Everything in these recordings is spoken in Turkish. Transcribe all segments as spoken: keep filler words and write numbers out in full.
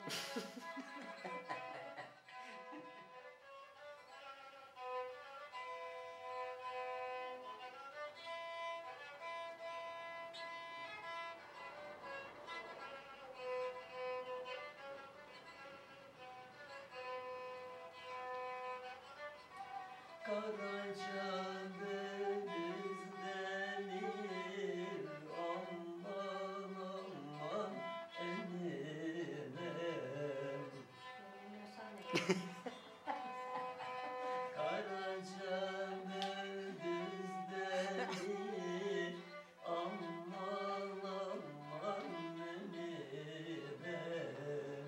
Karaca denizlenir aman aman eminem. Karaca denizlenir aman aman eminem.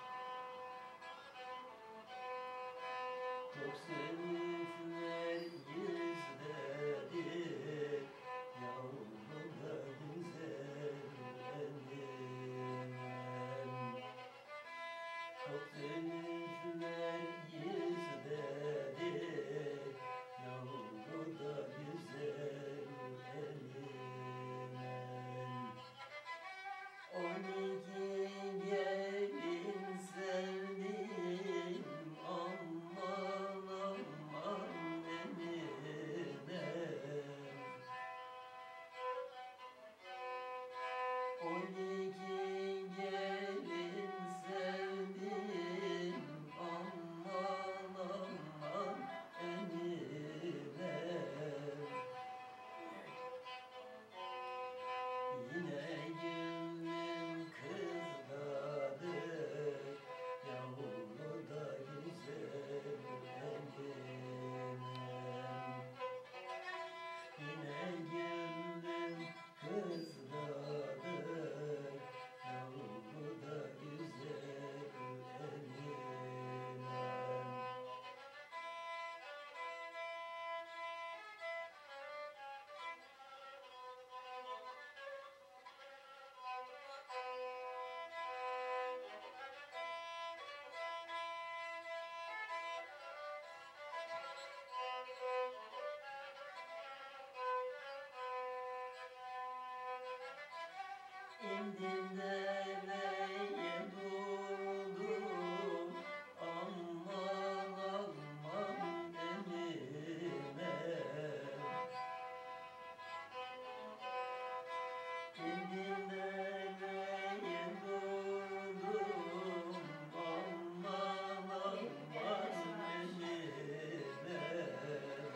Çok sevinçler gizledir, yavrum da güzel eminem. Çok sevinçler gizledir, yavrum da güzel eminem. On iki gelin sevdim aman aman eminem. On iki gelin sevdim aman aman eminem. Yine gönlüm kızdadır, yavru da güzel eminem. Yine gönlüm kızdadır, yavru da güzel eminem. İndim dereye durdum aman aman eminem. İndim dereye durdum aman aman eminem.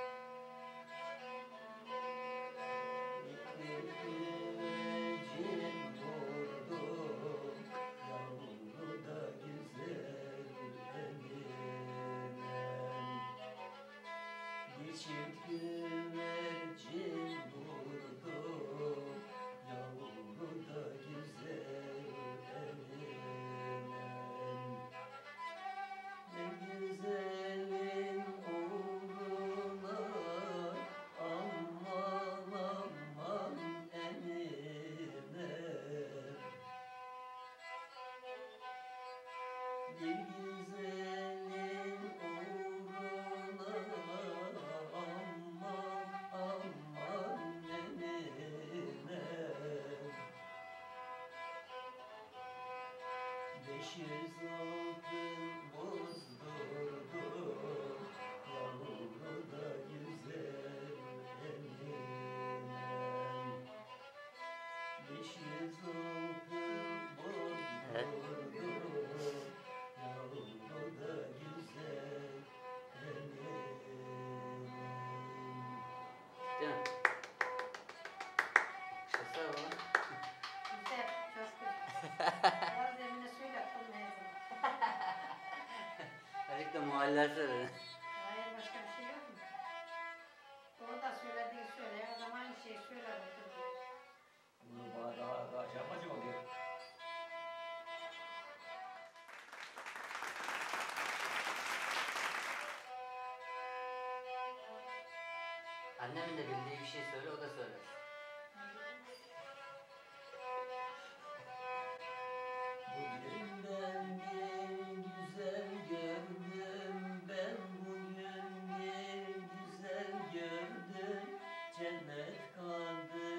Cin vurdum, yavru da güzel eminem. Bir çift güvercin vurdum, yavru da güzel eminem. Ne güzelin uğruna aman aman eminem. Bir güzelin uğruna aman aman eminem. Beş yüz altın bozdurdum, yavru da güzel eminem. Beş yüz altın bozdurdum, yavru da güzel eminem. Değil mi? Sesler bana. Güzel, çok güzel. Biraz Emine söyle, kılmayalım. Azıcık da muhaller söyle. Hayır, başka bir şey yok mu? Onu da söylediği söyle, o zaman aynı şeyi söyle. Bunu bana daha daha şey yapmacık oluyor. Annemin de bildiği bir şey söyle, o da söylesin. Bugün ben bir güzel gördüm, ben bugün bir güzel gördüm. Cennet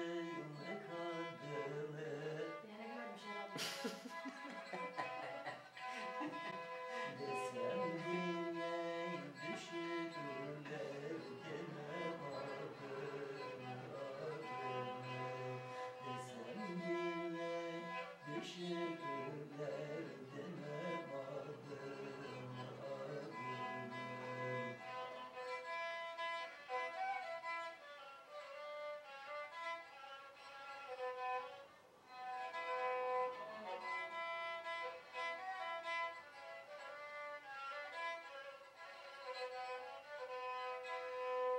kadını kadını. Yine görmüş herhalde.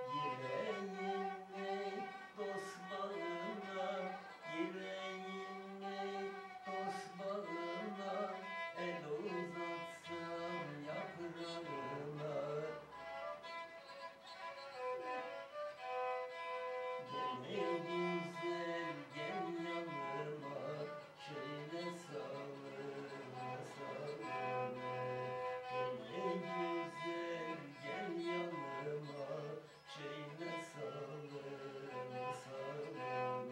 Gireyim ey dost bağına, gireyim ey dost bağına, el uzatsam yaprağına. Gel ey güzel gel yanıma, şöyle salına salına. Gel ey güzel gel yanıma, şöyle salına salına.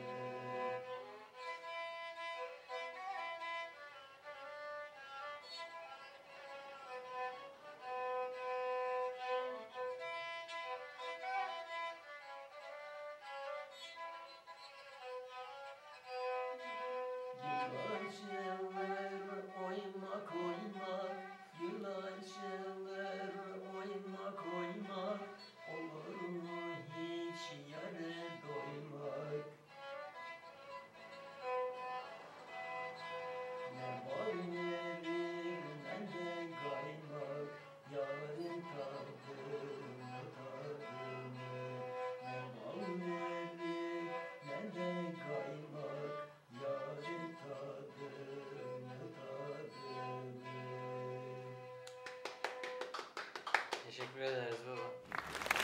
Gülaçeler oymak oymak, gülaçeler oymak oymak, olur mu hiç yare doymak? Ne bal verir ne de kaymak, yarın tadını tadını. Ne bal verir ne de kaymak, yarın tadını tadını. Teşekkür ederiz baba.